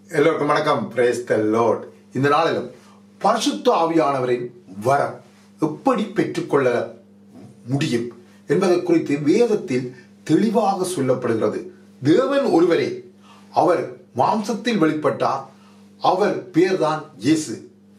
எல்லோருக்கும் வணக்கம். Praise the lord. இந்த நாளிலும் பரிசுத்த ஆவியானவரின் வரம் எப்படி பெற்றுக்கொள்ள முடியும் என்பதை குறித்து வேதத்தில் தெளிவாக சொல்லப்படுகிறது. தேவன் ஒருவரே, அவர் மாம்சத்தில் வெளிப்பட்டார். அவர் பேர்தான் இயேசு.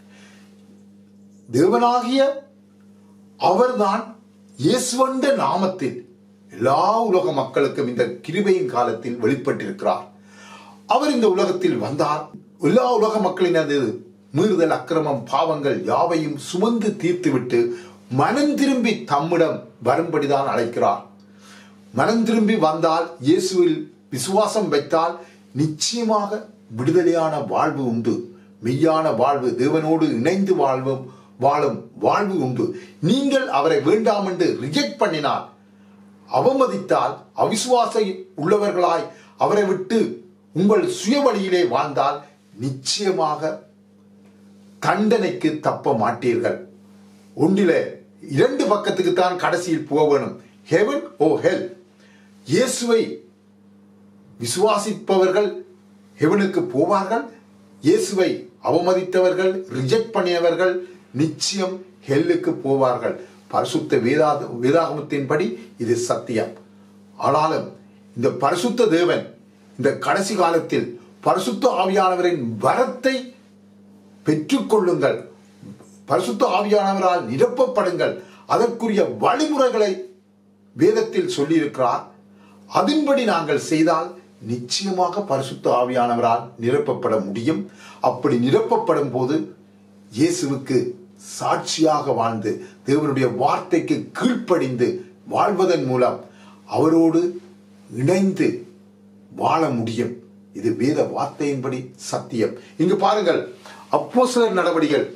தேவனாகிய அவர்தான் இயேசுவண்ட நாமத்தில் எல்லா உலக மக்களுக்கும் இந்த கிருபையின் காலத்தில் வெளிப்பட்டிருக்கிறார். அவர் இந்த உலகத்தில் வந்தார். எல்லா உலக மக்களினது மீறுதல், அக்கிரமம், பாவங்கள் யாவையும் சுமந்து தீர்த்துவிட்டு மனம் திரும்பி தம்மிடம் வரும்படிதான் அழைக்கிறார். மனம் திரும்பி வந்தால், இயேசுவில் விசுவாசம் வைத்தால் நிச்சயமாக விடுதலையான வாழ்வு உண்டு. மெய்யான வாழ்வு, தேவனோடு இணைந்து வாழும் வாழ்வு உண்டு. நீங்கள் அவரை வேண்டாம் என்று ரிஜெக்ட் பண்ணினால், அவமதித்தால், அவிசுவாச உள்ளவர்களாய் அவரை விட்டு உங்கள் சுய வழியிலே வாழ்ந்தால் நிச்சயமாக தண்டனைக்கு தப்ப மாட்டீர்கள். ஒன்றிலே இரண்டு பக்கத்துக்கு தான் கடைசியில் போக வேணும். Heaven or hell. இயேசுவை விசுவாசிப்பவர்கள் ஹெவனுக்கு போவார்கள். இயேசுவை அவமதித்தவர்கள், ரிஜெக்ட் பண்ணியவர்கள் நிச்சயம் ஹெல்லுக்கு போவார்கள். பரிசுத்த வேதாகமத்தின்படி இது சத்தியம். ஆனாலும் இந்த பரிசுத்த தேவன் இந்த கடைசி காலத்தில் பரிசுத்த ஆவியானவரின் வரத்தை பெற்றுக்கொள்ளுங்கள், பரிசுத்த ஆவியானவரால் நிரப்பப்படுங்கள். அதற்குரிய வழிமுறைகளை வேதத்தில் சொல்லியிருக்கிறார். அதன்படி நாங்கள் செய்தால் நிச்சயமாக பரிசுத்த ஆவியானவரால் நிரப்பப்பட முடியும். அப்படி நிரப்பப்படும் போது இயேசுவுக்கு சாட்சியாக வாழ்ந்து தேவனுடைய வார்த்தைக்கு கீழ்ப்படிந்து வாழ்வதன் மூலம் அவரோடு இணைந்து வாழ முடியும். இது வேத வார்த்தையின்படி சத்தியம். இங்கு பாருங்கள், அப்போஸ்தலர் நடவடிக்கைகள்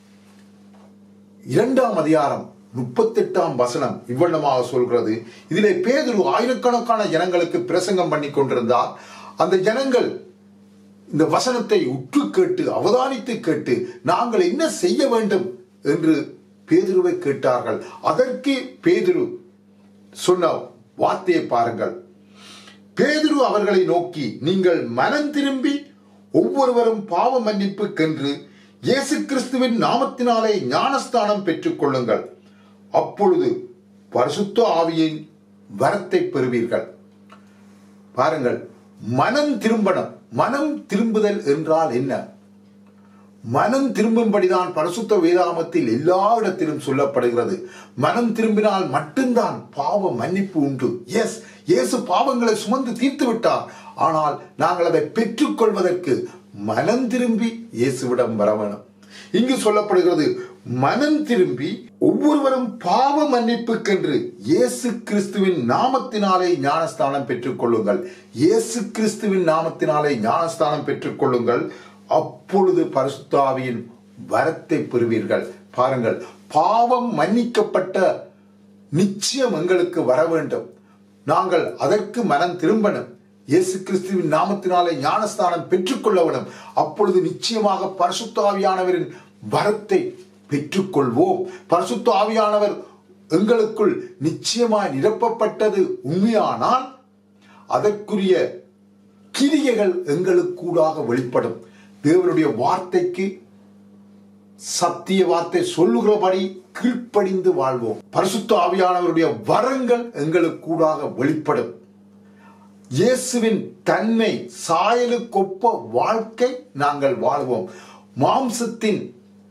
2ஆம் அதிகாரம் 38ஆம் வசனம் இவ்வண்ணமாக சொல்கிறது. இதிலே பேதுரு ஆயிரக்கணக்கான ஜனங்களுக்கு பிரசங்கம் பண்ணி கொண்டிருந்தார். அந்த ஜனங்கள் இந்த வசனத்தை உற்று கேட்டு அவதானித்து கேட்டு நாங்கள் என்ன செய்ய வேண்டும் என்று பேதுருவை கேட்டார்கள். அதற்கு பேதுரு சொன்ன வார்த்தையை பாருங்கள். பேதுரு அவர்களை நோக்கி, நீங்கள் மனம் திரும்பி ஒவ்வொருவரும் பாவ மன்னிப்புக்கென்று இயேசு கிறிஸ்துவின் நாமத்தினாலே ஞானஸ்தானம் பெற்றுக் கொள்ளுங்கள். அப்பொழுது பரிசுத்த ஆவியின் வரத்தை பெறுவீர்கள். பாருங்கள், மனம் திரும்பணும். மனம் திரும்புதல் என்றால் என்ன? மனம் திரும்பும்படிதான் பரிசுத்த வேதாகமத்தில் எல்லா இடத்திலும் சொல்லப்படுகிறது. மனம் திரும்பினால் மட்டும்தான் பாவ மன்னிப்பு உண்டு. எஸ், இயேசு பாவங்களை சுமந்து தீர்த்து விட்டார். ஆனால் நாங்கள் அதை பெற்றுக்கொள்வதற்கு மனம் திரும்பி இயேசுவிடம் வர வேணும். இங்கு சொல்லப்படுகிறது, மனம் திரும்பி ஒவ்வொருவரும் பாவ மன்னிப்புக்கென்று இயேசு கிறிஸ்துவின் நாமத்தினாலே ஞானஸ்தானம் பெற்றுக் கொள்ளுங்கள். இயேசு கிறிஸ்துவின் நாமத்தினாலே ஞானஸ்தானம் பெற்றுக் கொள்ளுங்கள். அப்பொழுது பரிசுத்த ஆவியின் வரத்தை பெறுவீர்கள். பாருங்கள், பாவம் மன்னிக்கப்பட்ட நிச்சயம் எங்களுக்கு வர வேண்டும். நாங்கள் அதற்கு மனம் திரும்பணும். இயேசு கிறிஸ்துவின் நாமத்தினாலே ஞானஸ்தானம் பெற்றுக்கொள்ள வேண்டும். அப்பொழுது நிச்சயமாக பரிசுத்த ஆவியானவரின் வரத்தை பெற்றுக்கொள்வோம். பரிசுத்த ஆவியானவர் எங்களுக்குள் நிச்சயமாய் நிரப்பப்பட்டது உண்மையானால் அதற்குரிய கிரியைகள் எங்களுக்கூடாக வெளிப்படும். தேவனுடைய வார்த்தைக்கு, சத்திய வார்த்தை சொல்லுகிறபடி கீழ்ப்படிந்து வாழ்வோம். பரிசுத்த ஆவியானவருடைய வரங்கள் எங்களுக்கூடாக வெளிப்படும். இயேசுவின் தன்மை சாயலுக்கொப்ப வாழ்க்கை நாங்கள் வாழ்வோம். மாம்சத்தின்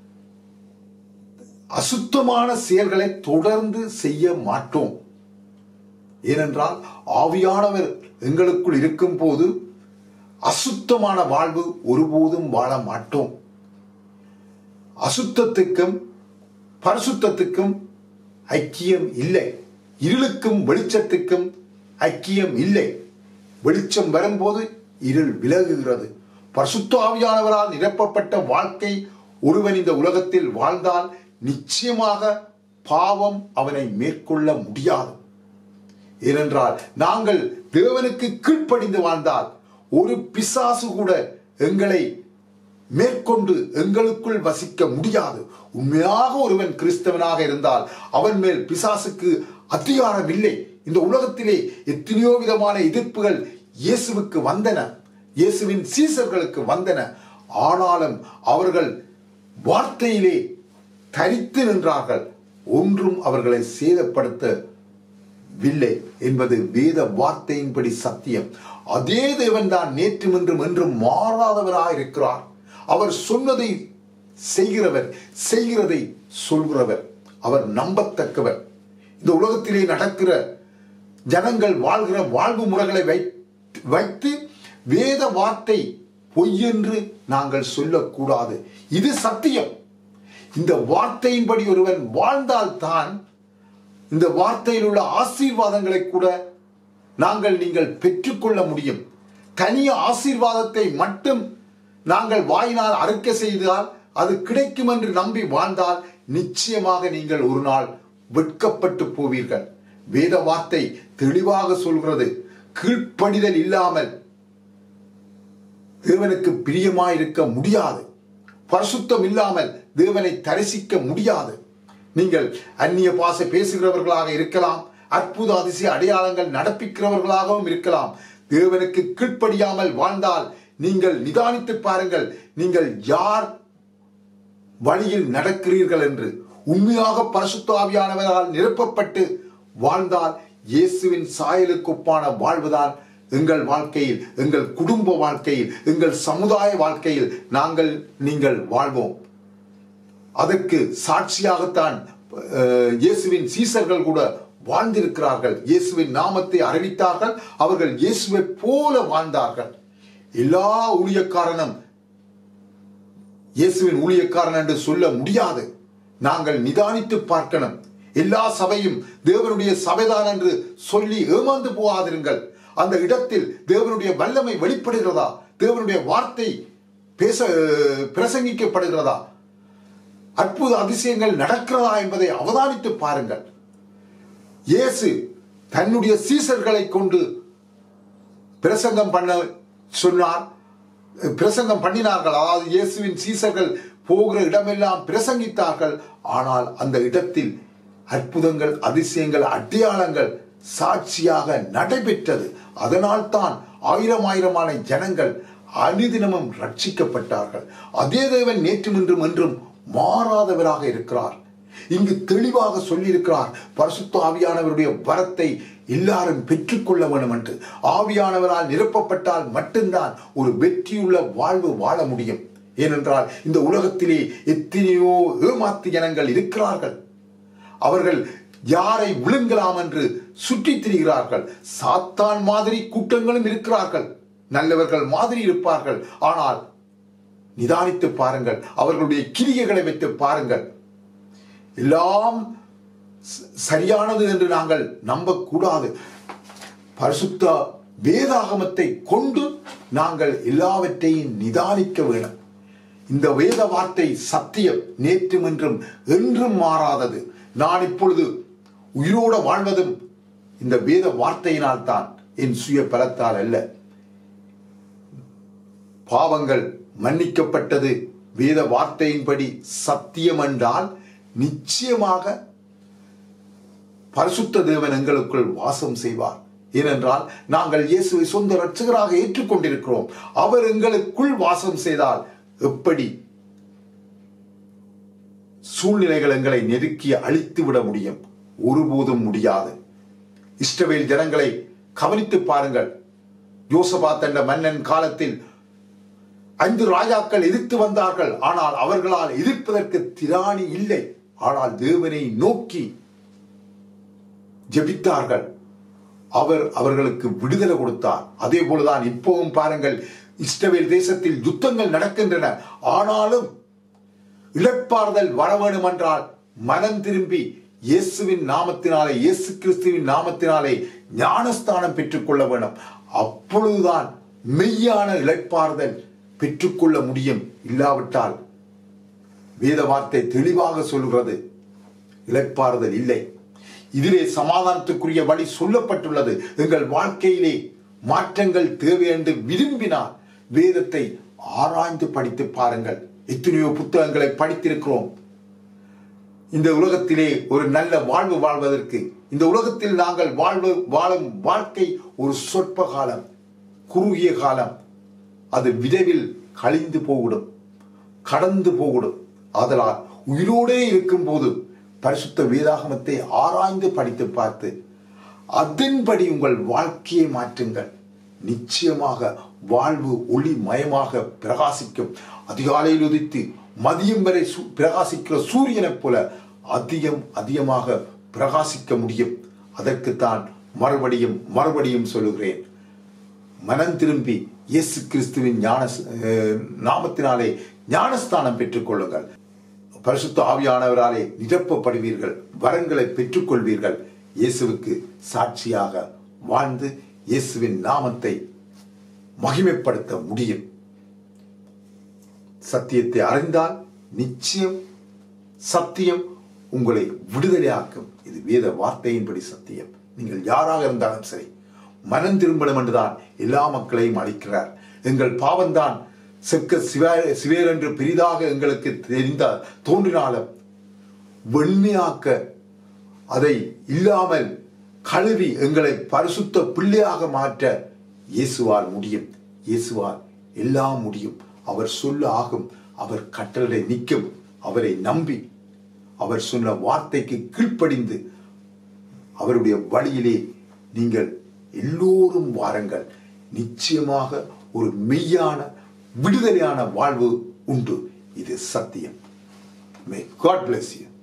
அசுத்தமான செயல்களை தொடர்ந்து செய்ய மாட்டோம். ஏனென்றால் ஆவியானவர் எங்களுக்குள் இருக்கும் போது அசுத்தமான வாழ்வு ஒருபோதும் வாழ மாட்டோம். அசுத்தத்துக்கும் பரிசுத்தத்துக்கும் ஐக்கியம் இல்லை. இருளுக்கும் வெளிச்சத்துக்கும் ஐக்கியம் இல்லை. வெளிச்சம் வரும்போது இருள் விலகுகிறது. பரிசுத்த ஆவியானவரால் நிரப்பப்பட்ட வாழ்க்கை ஒருவன் இந்த உலகத்தில் வாழ்ந்தால் நிச்சயமாக பாவம் அவனை மேற்கொள்ள முடியாது. ஏனென்றால் நாங்கள் தேவனுக்கு கீழ்ப்படிந்து வாழ்ந்தால் ஒரு பிசாசு கூட எங்களை மேற்கொண்டு எங்களுக்குள் வசிக்க முடியாது. உண்மையாக ஒருவன் கிறிஸ்தவனாக இருந்தால் அவன் மேல் பிசாசுக்கு அதிகாரம் இல்லை. இந்த உலகத்திலே எத்தனையோ விதமான எதிர்ப்புகள் இயேசுவுக்கு வந்தன. இயேசுவின் சீசர்களுக்கு வந்தன. ஆனாலும் அவர்கள் வார்த்தையிலே தரித்து நின்றார்கள். ஒன்றும் அவர்களை சேதப்படுத்தவில்லை என்பது வேத வார்த்தையின்படி சத்தியம். அதே தேவன் தான் நேற்றும் இன்றும் என்றும் மாறாதவராக இருக்கிறார். அவர் சொன்னதை செய்கிறவர், செய்கிறதை சொல்கிறவர். அவர் நம்பத்தக்கவர். இந்த உலகத்திலே நடக்கிற ஜனங்கள் வாழ்கிற வாழ்வு முறைகளை வைத்து வேத வார்த்தை பொய்யென்று நாங்கள் சொல்லக்கூடாது. இது சத்தியம். இந்த வார்த்தையின்படி ஒருவன் வாழ்ந்தால்தான் இந்த வார்த்தையில் உள்ள ஆசீர்வாதங்களை கூட நீங்கள் பெற்றுக்கொள்ள முடியும். தனிய ஆசீர்வாதத்தை மட்டும் நாங்கள் வாயினால் அறுக்க செய்தால் அது கிடைக்கும் என்று நம்பி வாழ்ந்தால் நிச்சயமாக நீங்கள் ஒரு நாள் வெட்கப்பட்டு போவீர்கள். வேத வார்த்தை தெளிவாக சொல்கிறது, கீழ்ப்படிதல் இல்லாமல் தேவனுக்கு பிரியமாயிருக்க முடியாது. பரிசுத்தம் இல்லாமல் தேவனை தரிசிக்க முடியாது. நீங்கள் அந்நிய பாஷை பேசுகிறவர்களாக இருக்கலாம், அற்புத அதிசய அடையாளங்கள் நடப்பிக்கிறவர்களாகவும் இருக்கலாம். தேவனுக்கு கீழ்ப்படியாமல் வாழ்ந்தால் நீங்கள் நிதானித்து பாருங்கள், நீங்கள் யார் வழியில் நடக்கிறீர்கள் என்று. உண்மையாக பரிசுத்த ஆவியானவரால் நிரப்பப்பட்டு வாழ்ந்தால் இயேசுவின் சாயலுக்கு ஒப்பான வாழ்வுதான் எங்கள் வாழ்க்கையில், எங்கள் குடும்ப வாழ்க்கையில், எங்கள் சமுதாய வாழ்க்கையில் நீங்கள் வாழ்வோம். அதற்கு சாட்சியாகத்தான் இயேசுவின் சீசர்கள் கூட வாழ்ந்திருக்கிறார்கள். இயேசுவின் நாமத்தை அறிவித்தார்கள். அவர்கள் இயேசுவை போல வாழ்ந்தார்கள். எல்லா ஊழியக்காரனும் இயேசுவின் ஊழியக்காரன் என்று சொல்ல முடியாது. நாங்கள் நிதானித்து பார்க்கணும். எல்லா சபையும் தேவனுடைய சபைதான் என்று சொல்லி ஏமாந்து போகாதிருங்கள். அந்த இடத்தில் தேவனுடைய வல்லமை வெளிப்படுகிறதா? தேவனுடைய வார்த்தை பிரசங்கிக்கப்படுகிறதா? அற்புத அதிசயங்கள் நடக்கிறதா என்பதை அவதானித்து பாருங்கள். இயேசு தன்னுடைய சீசர்களை கொண்டு பிரசங்கம் பண்ண சொன்னார். பிரசங்கம் பண்ணினார்கள். அதாவது இயேசுவின் சீசர்கள் போகிற இடமெல்லாம் பிரசங்கித்தார்கள். ஆனால் அந்த இடத்தில் அற்புதங்கள், அதிசயங்கள், அடையாளங்கள் சாட்சியாக நடைபெற்றது. அதனால் தான் ஆயிரமான ஜனங்கள் அனுதினமும் ரட்சிக்கப்பட்டார்கள். அதே தேவன் நேற்றும் இன்றும் என்றும் மாறாதவராக இருக்கிறார். இங்கு தெளிவாக சொல்லியிருக்கிறார், பரிசுத்த ஆவியானவருடைய வரத்தை எல்லாரும் பெற்றுக்கொள்ள வேண்டும் என்று. ஆவியானவரால் நிரப்பப்பட்டால் மட்டும்தான் ஒரு வெற்றியுள்ள வாழ்வு வாழ முடியும். ஏனென்றால் இந்த உலகத்திலே எத்தனையோ ஏமாத்து ஜனங்கள் இருக்கிறார்கள். அவர்கள் யாரை விழுங்கலாம் என்று சுற்றித் திரிகிறார்கள். சாத்தான் மாதிரி கூட்டங்களும் இருக்கிறார்கள். நல்லவர்கள் மாதிரி இருப்பார்கள். ஆனால் நிதானித்து பாருங்கள், அவர்களுடைய கிரியைகளை வைத்து பாருங்கள். எல்லாம் சரியானது என்று நாங்கள் நம்பக்கூடாது. பரிசுத்த வேதாகமத்தை கொண்டு நாங்கள் எல்லாவற்றையும் நிதானிக்க வேண்டும். இந்த வேத வார்த்தை சத்தியம், நேற்றும் என்றும் என்றும் மாறாதது. நான் இப்பொழுது உயிரோடு வாழ்வதும் இந்த வேத வார்த்தையினால் தான், என் சுய பலத்தால் அல்ல. பாவங்கள் மன்னிக்கப்பட்டது வேத வார்த்தையின்படி சத்தியம் என்றால் நிச்சயமாக பரிசுத்த தேவன் எங்களுக்குள் வாசம் செய்வார். ஏனென்றால் நாங்கள் இயேசுவை சொந்த இரட்சகராக ஏற்றுக்கொண்டிருக்கிறோம். அவர் எங்களுக்குள் வாசம் செய்தால் எப்படி சூழ்நிலைகள் எங்களை நெருக்கி அழித்து விட முடியும்? ஒருபோதும் முடியாது. இஸ்ரவேல் ஜனங்களை கவனித்து பாருங்கள். யோசபாத் என்ற மன்னன் காலத்தில் 5 ராஜாக்கள் எதிர்த்து வந்தார்கள். ஆனால் அவர்களால் எதிர்ப்பதற்கு திராணி இல்லை. ஆனால் தேவனை நோக்கி ஜெபித்தார்கள். அவர் அவர்களுக்கு விடுதலை கொடுத்தார். அதே போலதான் இப்பவும் பாருங்கள், இஸ்ரவேல் தேசத்தில் யுத்தங்கள் நடக்கின்றன. ஆனாலும் இளைப்பாறுதல் வர வேண்டும் என்றால் மனம் திரும்பி இயேசுவின் நாமத்தினாலே, இயேசு கிறிஸ்துவின் நாமத்தினாலே ஞானஸ்தானம் பெற்றுக்கொள்ள வேண்டும். அப்பொழுதுதான் மெய்யான இளைப்பாறுதல் பெற்றுக்கொள்ள முடியும். இல்லாவிட்டால் வேத வார்த்தை தெளிவாக சொல்கிறது, இளைப்பாறுதல் இல்லை. இதிலே சமாதானத்துக்குரிய வழி சொல்லப்பட்டுள்ளது. எங்கள் வாழ்க்கையிலே மாற்றங்கள் தேவை என்று விரும்பினால் வேதத்தை ஆராய்ந்து படித்து பாருங்கள். எத்தனையோ புத்தகங்களை படித்திருக்கிறோம். இந்த உலகத்திலே ஒரு நல்ல வாழ்வு வாழ்வதற்கு, இந்த உலகத்தில் நாங்கள் வாழும் வாழ்க்கை ஒரு சொற்ப காலம், குறுகிய காலம். அது விரைவில் கழிந்து போய்விடும், கடந்து போய்விடும். ஆதலால் உயிரோடே இருக்கும் போது பரிசுத்த வேதாகமத்தை ஆராய்ந்து படித்து பார்த்து அதன்படி உங்கள் வாழ்க்கையை மாற்றுங்கள். நிச்சயமாக வாழ்வு ஒளி மயமாக பிரகாசிக்கும். அதிகாலையில் உதித்து மதியம் வரை பிரகாசிக்கிற சூரியனைப் போல அதிகமாக பிரகாசிக்க முடியும். அதற்குத்தான் மறுபடியும் சொல்லுகிறேன், மனம் திரும்பி இயேசு கிறிஸ்துவின் நாமத்தினாலே ஞானஸ்தானம் பெற்றுக் கொள்ளுங்கள். பரிசுத்த ஆவியானவராலே நிரப்பப்படுவீர்கள், வரங்களை பெற்றுக்கொள்வீர்கள். இயேசுவுக்கு சாட்சியாக வாழ்ந்து இயேசுவின் நாமத்தை மகிமைப்படுத்த முடியும். சத்தியத்தை அறிந்தால் நிச்சயம் சத்தியம் உங்களை விடுதலையாக்கும். இது வேத வார்த்தையின்படி சத்தியம். நீங்கள் யாராக இருந்தாலும் சரி, மனம் திரும்பணும் என்றுதான் எல்லா மக்களையும் அழைக்கிறார். எங்கள் பாவம்தான் செக்க சிவேர் என்று பெரிதாக எங்களுக்கு தோன்றினாலும் வெண்மையாக்க அதை இல்லாமல் கழுவி எங்களை பரிசுத்த பிள்ளையாக மாற்ற இயேசுவால் முடியும். இயேசுவால் எல்லாம் முடியும். அவர் சொல்ல ஆகும். அவர் கட்டளை நிற்கும். அவரை நம்பி அவர் சொன்ன வார்த்தைக்கு கீழ்ப்படிந்து அவருடைய வழியிலே நீங்கள் எல்லோரும் வாருங்கள். நிச்சயமாக ஒரு மெய்யான விடுதலையான வாழ்வு உண்டு. இது சத்தியம். May God bless you.